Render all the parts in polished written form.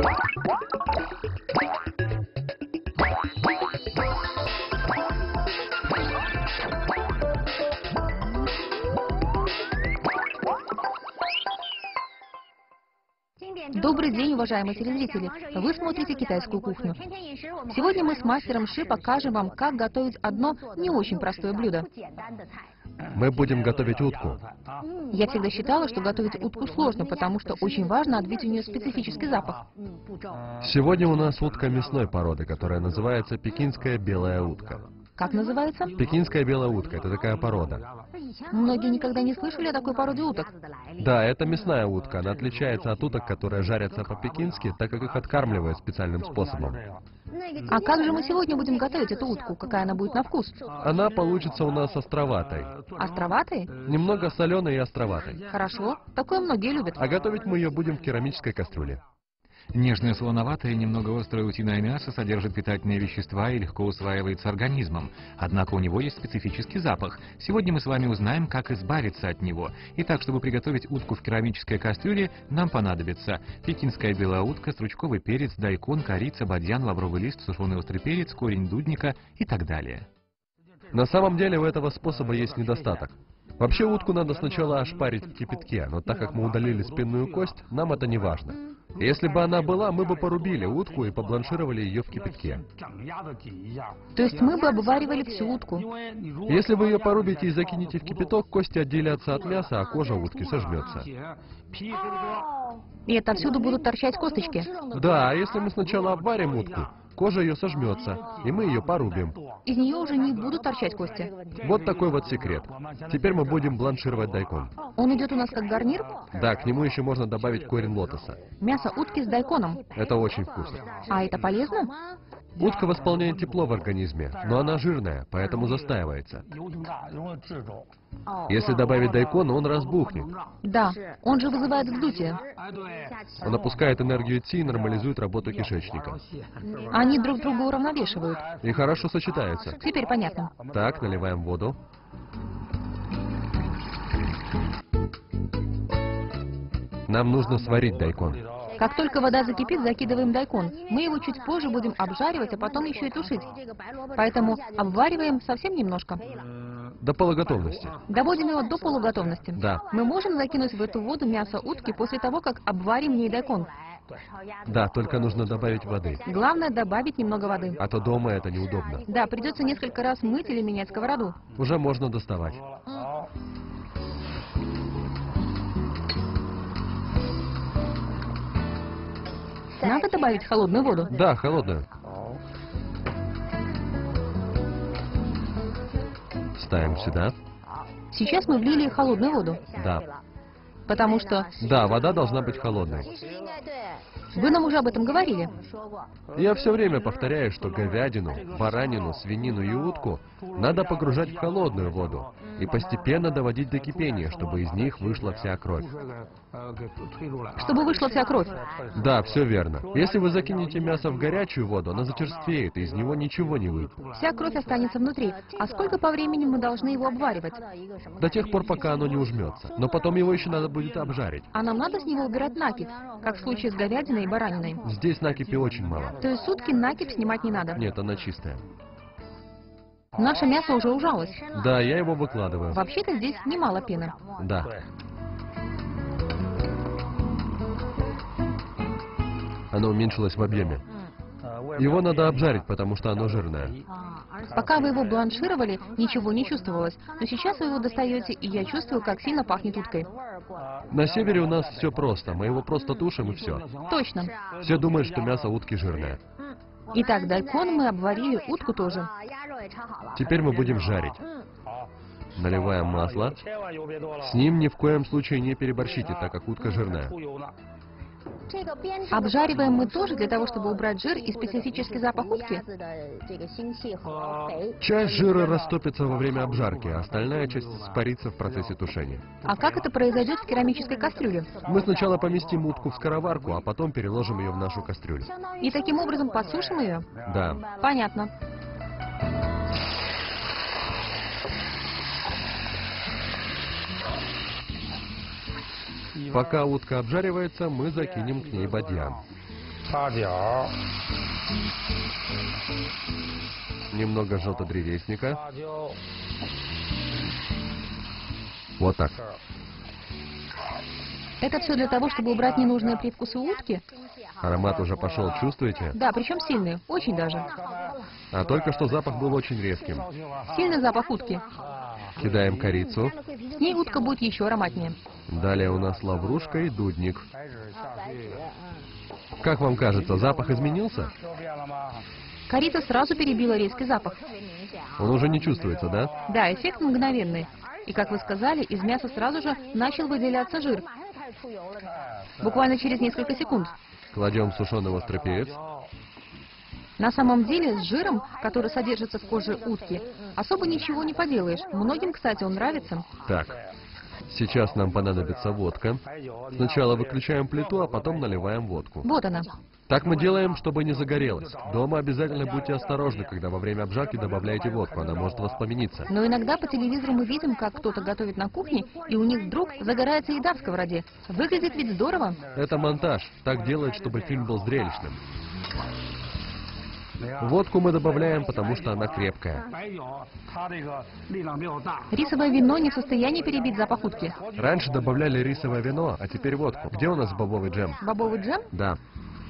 Добрый день, уважаемые телезрители! Вы смотрите «Китайскую кухню». Сегодня мы с мастером Ши покажем вам, как готовить одно не очень простое блюдо. Мы будем готовить утку. Я всегда считала, что готовить утку сложно, потому что очень важно отбить у нее специфический запах. Сегодня у нас утка мясной породы, которая называется пекинская белая утка. Как называется? Пекинская белая утка — это такая порода. Многие никогда не слышали о такой породе уток. Да, это мясная утка. Она отличается от уток, которые жарятся по-пекински, так как их откармливают специальным способом. А как же мы сегодня будем готовить эту утку? Какая она будет на вкус? Она получится у нас островатой. Островатой? Немного соленой и островатой. Хорошо. Такое многие любят. А готовить мы ее будем в керамической кастрюле. Нежное, солоноватое и немного острое утиное мясо содержит питательные вещества и легко усваивается организмом. Однако у него есть специфический запах. Сегодня мы с вами узнаем, как избавиться от него. Итак, чтобы приготовить утку в керамической кастрюле, нам понадобится пекинская белая утка, стручковый перец, дайкон, корица, бадьян, лавровый лист, сушеный острый перец, корень дудника и так далее. На самом деле у этого способа есть недостаток. Вообще утку надо сначала ошпарить в кипятке, но так как мы удалили спинную кость, нам это не важно. Если бы она была, мы бы порубили утку и побланшировали ее в кипятке. То есть мы бы обваривали всю утку. Если вы ее порубите и закинете в кипяток, кости отделятся от мяса, а кожа утки сожмется. И отовсюду будут торчать косточки. Да, а если мы сначала обварим утку, кожа ее сожмется, и мы ее порубим. Из нее уже не будут торчать кости. Вот такой вот секрет. Теперь мы будем бланшировать дайкон. Он идет у нас как гарнир? Да, к нему еще можно добавить корень лотоса. Мясо утки с дайконом. Это очень вкусно. А это полезно? Утка восполняет тепло в организме, но она жирная, поэтому застаивается. Если добавить дайкон, он разбухнет. Да, он же вызывает вздутие. Он опускает энергию ци и нормализует работу кишечника. Они друг друга уравновешивают. И хорошо сочетаются. Теперь понятно. Так, наливаем воду. Нам нужно сварить дайкон. Как только вода закипит, закидываем дайкон. Мы его чуть позже будем обжаривать, а потом еще и тушить. Поэтому обвариваем совсем немножко. До полуготовности. Доводим его до полуготовности. Да. Мы можем закинуть в эту воду мясо утки после того, как обварим в ней дайкон. Да, только нужно добавить воды. Главное добавить немного воды. А то дома это неудобно. Да, придется несколько раз мыть или менять сковороду. Уже можно доставать. Надо добавить холодную воду. Да, холодную. Ставим сюда. Сейчас мы влили холодную воду. Да. Потому что... Да, вода должна быть холодной. Вы нам уже об этом говорили. Я все время повторяю, что говядину, баранину, свинину и утку надо погружать в холодную воду и постепенно доводить до кипения, чтобы из них вышла вся кровь. Чтобы вышла вся кровь. Да, все верно. Если вы закинете мясо в горячую воду, оно зачерствеет, и из него ничего не выйдет. Вся кровь останется внутри. А сколько по времени мы должны его обваривать? До тех пор, пока оно не ужмется. Но потом его еще надо будет обжарить. А нам надо с него убирать накипь, как в случае с говядиной и бараниной. Здесь накипи очень мало. То есть сутки накипь снимать не надо. Нет, она чистая. Наше мясо уже ужалось. Да, я его выкладываю. Вообще-то здесь немало пены. Да. Оно уменьшилось в объеме. Его надо обжарить, потому что оно жирное. Пока вы его бланшировали, ничего не чувствовалось. Но сейчас вы его достаете, и я чувствую, как сильно пахнет уткой. На севере у нас все просто. Мы его просто тушим и все. Точно. Все думают, что мясо утки жирное. Итак, дайкон мы обварили, утку тоже. Теперь мы будем жарить. Наливаем масло. С ним ни в коем случае не переборщите, так как утка жирная. Обжариваем мы тоже для того, чтобы убрать жир и специфический запах утки? Часть жира растопится во время обжарки, а остальная часть испарится в процессе тушения. А как это произойдет в керамической кастрюле? Мы сначала поместим утку в скороварку, а потом переложим ее в нашу кастрюлю. И таким образом подсушим ее? Да. Понятно. Пока утка обжаривается, мы закинем к ней бадьян. Немного желтодревесника. Вот так. Это все для того, чтобы убрать ненужные привкусы утки? Аромат уже пошел, чувствуете? Да, причем сильный, очень даже. А только что запах был очень резким. Сильный запах утки. Кидаем корицу. С ней утка будет еще ароматнее. Далее у нас лаврушка и дудник. Как вам кажется, запах изменился? Корица сразу перебила резкий запах. Он уже не чувствуется, да? Да, эффект мгновенный. И, как вы сказали, из мяса сразу же начал выделяться жир. Буквально через несколько секунд. Кладем сушеный острый перец. На самом деле, с жиром, который содержится в коже утки, особо ничего не поделаешь. Многим, кстати, он нравится. Так, сейчас нам понадобится водка. Сначала выключаем плиту, а потом наливаем водку. Вот она. Так мы делаем, чтобы не загорелось. Дома обязательно будьте осторожны, когда во время обжарки добавляете водку, она может воспламениться. Но иногда по телевизору мы видим, как кто-то готовит на кухне, и у них вдруг загорается еда в сковороде. Выглядит ведь здорово. Это монтаж. Так делают, чтобы фильм был зрелищным. Водку мы добавляем, потому что она крепкая. Рисовое вино не в состоянии перебить запах утки. Раньше добавляли рисовое вино, а теперь водку. Где у нас бобовый джем? Бобовый джем? Да.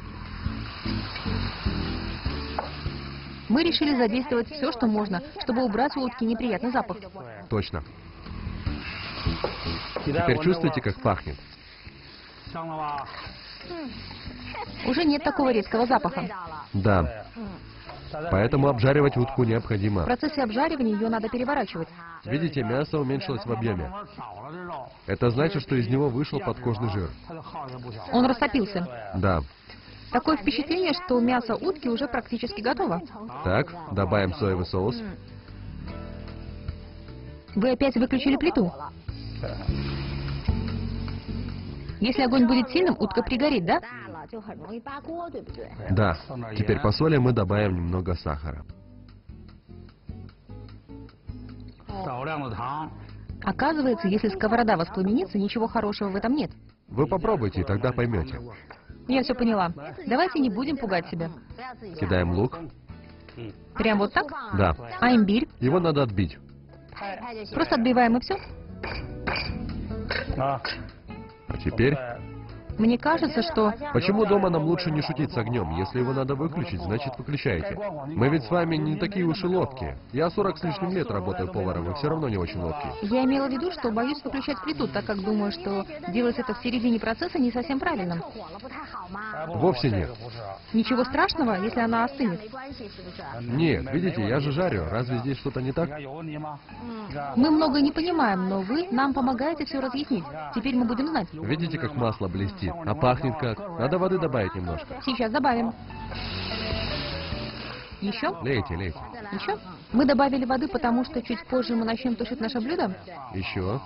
Мы решили задействовать все, что можно, чтобы убрать у утки неприятный запах. Точно. Теперь чувствуете, как пахнет? Уже нет такого резкого запаха. Да. Поэтому обжаривать утку В необходимо. процессе обжаривания ее надо переворачивать. Видите, мясо уменьшилось в объеме. Это значит, что из него вышел подкожный жир. Он растопился. Да. Такое впечатление, что мясо утки уже практически готово. Так, добавим соевый соус. Вы опять выключили плиту. Если огонь будет сильным, утка пригорит, да? Да. Теперь по соли мы добавим немного сахара. Оказывается, если сковорода воспламенится, ничего хорошего в этом нет. Вы попробуйте, и тогда поймете. Я все поняла. Давайте не будем пугать себя. Кидаем лук. Прям вот так? Да. А имбирь? Его надо отбить. Просто отбиваем и все? А теперь... Мне кажется, что... Почему дома нам лучше не шутить с огнем? Если его надо выключить, значит выключайте. Мы ведь с вами не такие уж и ловкие. Я 40 с лишним лет работаю поваром, и все равно не очень ловкий. Я имела в виду, что боюсь выключать плиту, так как думаю, что делать это в середине процесса не совсем правильно. Вовсе нет. Ничего страшного, если она остынет. Нет, видите, я же жарю. Разве здесь что-то не так? Мы много не понимаем, но вы нам помогаете все разъяснить. Теперь мы будем знать. Видите, как масло блестит? А пахнет как? Надо воды добавить немножко. Сейчас добавим. Еще? Лейте, лейте. Еще? Мы добавили воды, потому что чуть позже мы начнем тушить наше блюдо. Еще.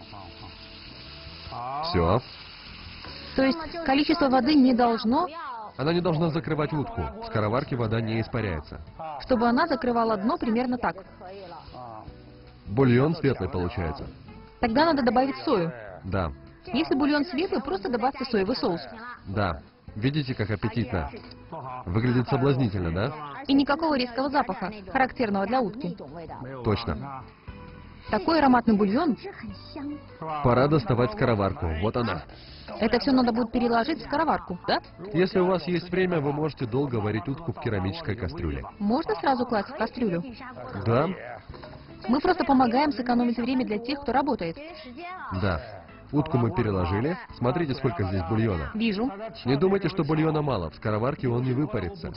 Все. То есть количество воды не должно, Она не должна закрывать утку. В скороварке вода не испаряется. чтобы она закрывала дно примерно так. Бульон светлый получается. Тогда надо добавить сою. Да. Если бульон светлый, просто добавьте соевый соус. Да. Видите, как аппетитно? Выглядит соблазнительно, да? И никакого резкого запаха, характерного для утки. Точно. Такой ароматный бульон, Пора доставать скороварку. Вот она. это все надо будет переложить в скороварку, да? Если у вас есть время, вы можете долго варить утку в керамической кастрюле. Можно сразу класть в кастрюлю? Да? Мы просто помогаем сэкономить время для тех, кто работает. Да. Утку мы переложили. Смотрите, сколько здесь бульона. Вижу. Не думайте, что бульона мало. В скороварке он не выпарится.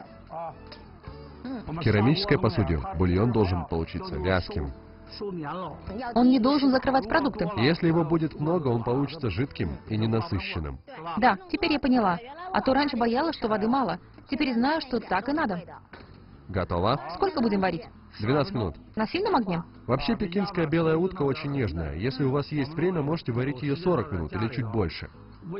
В керамической посуде бульон должен получиться вязким. Он не должен закрывать продукты. Если его будет много, он получится жидким и ненасыщенным. Да, теперь я поняла. А то раньше боялась, что воды мало. Теперь знаю, что так и надо. Готово? Сколько будем варить? 12 минут. На сильном огне? Вообще, пекинская белая утка очень нежная. Если у вас есть время, можете варить ее 40 минут или чуть больше.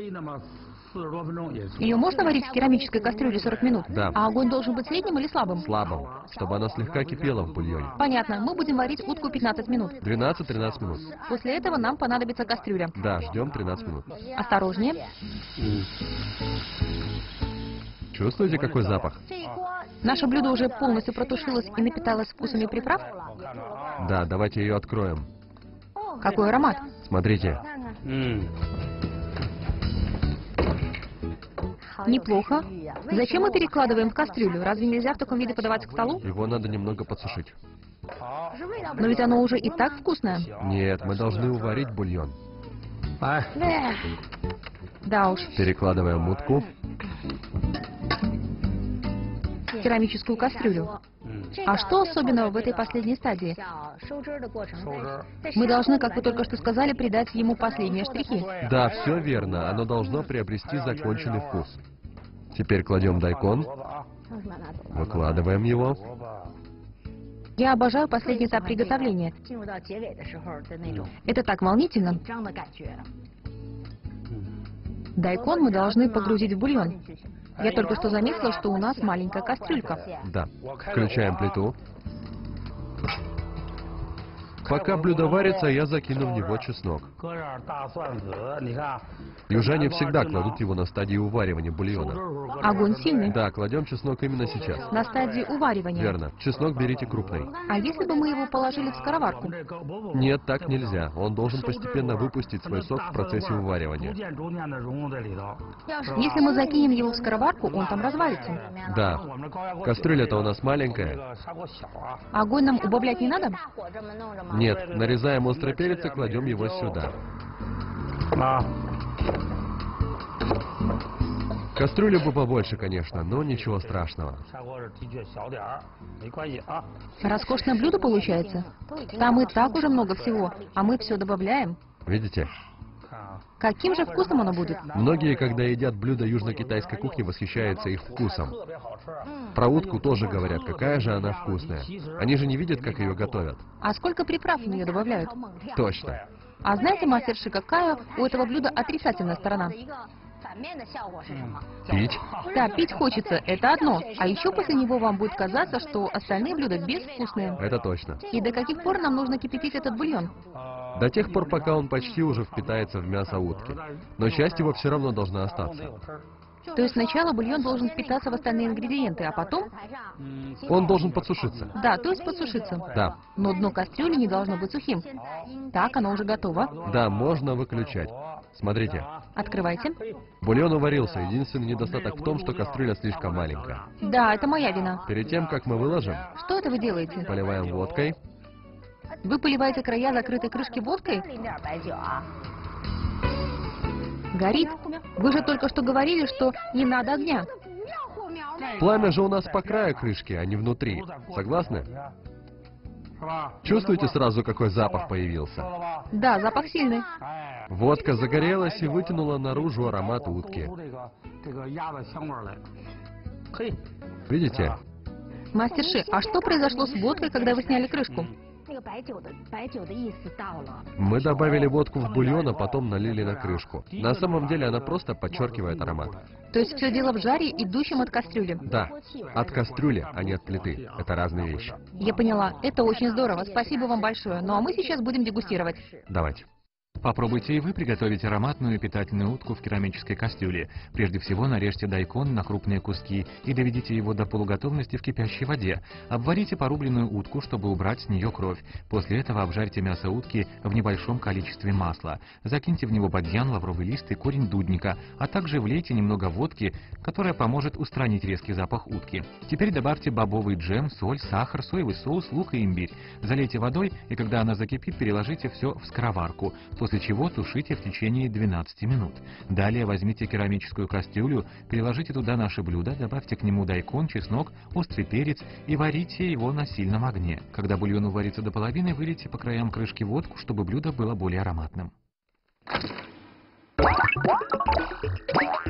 Ее можно варить в керамической кастрюле 40 минут? Да. А огонь должен быть средним или слабым? Слабым, чтобы она слегка кипела в бульоне. Понятно. Мы будем варить утку 15 минут. 12-13 минут. После этого нам понадобится кастрюля. Да, ждем 13 минут. Осторожнее. Чувствуете, какой запах? Наше блюдо уже полностью протушилось и напиталось вкусами приправ? Да, давайте ее откроем. Какой аромат? Смотрите. Неплохо. Зачем мы перекладываем в кастрюлю? Разве нельзя в таком виде подавать к столу? Его надо немного подсушить. Но ведь оно уже и так вкусное. Нет, мы должны уварить бульон. Да уж, Перекладываем утку. в керамическую кастрюлю. А что особенного в этой последней стадии? Мы должны, как вы только что сказали, придать ему последние штрихи. Да, все верно. Оно должно приобрести законченный вкус. Теперь кладем дайкон. Выкладываем его. Я обожаю последний этап приготовления. Это так волнительно. Дайкон мы должны погрузить в бульон. Я только что заметила, что у нас маленькая кастрюлька. Да. Включаем плиту. Пока блюдо варится, я закину в него чеснок. Южане всегда кладут его на стадии уваривания бульона. Огонь сильный. Да, кладем чеснок именно сейчас. На стадии уваривания. Верно. Чеснок берите крупный. А если бы мы его положили в скороварку? Нет, так нельзя. Он должен постепенно выпустить свой сок в процессе уваривания. Если мы закинем его в скороварку, он там развалится. Да. Кастрюля-то у нас маленькая. Огонь нам убавлять не надо? Нет, нарезаем острый перец и кладем его сюда. Кастрюлю бы побольше, конечно, но ничего страшного. Роскошное блюдо получается. Там и так уже много всего, а мы все добавляем. Видите? Каким же вкусом оно будет? Многие, когда едят блюда южно-китайской кухни, восхищаются их вкусом. Про утку тоже говорят, какая же она вкусная. Они же не видят, как ее готовят. А сколько приправ в нее добавляют? Точно. А знаете, мастерши, какая у этого блюда отрицательная сторона? Пить? Да, пить хочется, это одно. А еще после него вам будет казаться, что остальные блюда безвкусные. Это точно. И до каких пор нам нужно кипятить этот бульон? До тех пор, пока он почти уже впитается в мясо утки. Но часть его все равно должна остаться. То есть сначала бульон должен впитаться в остальные ингредиенты, а потом... Он должен подсушиться. Да, то есть подсушиться. Да. Но дно кастрюли не должно быть сухим. Так, оно уже готово. Да, можно выключать. Смотрите. Открывайте. Бульон уварился. Единственный недостаток в том, что кастрюля слишком маленькая. Да, это моя вина. Перед тем, как мы выложим, Что это вы делаете? поливаем водкой. Вы поливаете края закрытой крышки водкой? Горит. Вы же только что говорили, что не надо огня. Пламя же у нас по краю крышки, а не внутри. Согласны? Чувствуете сразу, какой запах появился? Да, запах сильный. Водка загорелась и вытянула наружу аромат утки. Видите? Мастерши, а что произошло с водкой, когда вы сняли крышку? Мы добавили водку в бульон, а потом налили на крышку. На самом деле она просто подчеркивает аромат. То есть все дело в жаре, идущем от кастрюли. Да, от кастрюли, а не от плиты. Это разные вещи. Я поняла. Это очень здорово. Спасибо вам большое. Ну а мы сейчас будем дегустировать. Давайте. Попробуйте и вы приготовить ароматную и питательную утку в керамической кастрюле. Прежде всего нарежьте дайкон на крупные куски и доведите его до полуготовности в кипящей воде. Обварите порубленную утку, чтобы убрать с нее кровь. После этого обжарьте мясо утки в небольшом количестве масла. Закиньте в него бадьян, лавровый лист и корень дудника, а также влейте немного водки, которая поможет устранить резкий запах утки. Теперь добавьте бобовый джем, соль, сахар, соевый соус, лук и имбирь. Залейте водой, и когда она закипит, переложите все в скороварку. После чего тушите в течение 12 минут. Далее возьмите керамическую кастрюлю, переложите туда наше блюдо, добавьте к нему дайкон, чеснок, острый перец и варите его на сильном огне. Когда бульон уварится до половины, вылейте по краям крышки водку, чтобы блюдо было более ароматным.